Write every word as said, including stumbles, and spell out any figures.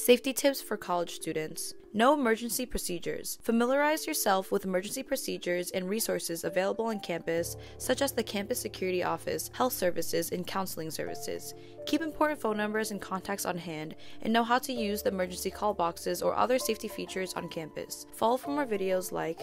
Safety tips for college students. Know emergency procedures. Familiarize yourself with emergency procedures and resources available on campus, such as the Campus Security Office, health services, and counseling services. Keep important phone numbers and contacts on hand, and know how to use the emergency call boxes or other safety features on campus. Follow for more videos like